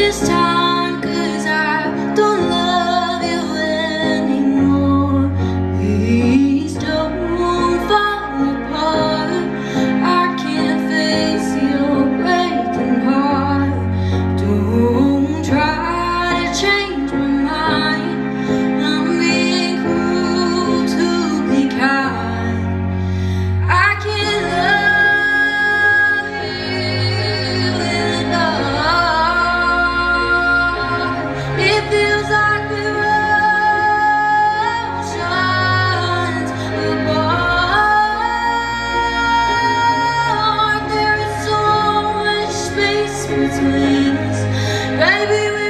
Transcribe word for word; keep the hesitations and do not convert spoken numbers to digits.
this time, 'cause I don't love you anymore. Please don't fall apart. I can't face your breaking heart. Don't try to change my mind. I'm being cruel to be kind. I can't love you enough. It feels like we're oceans apart. There is so much space between us, baby.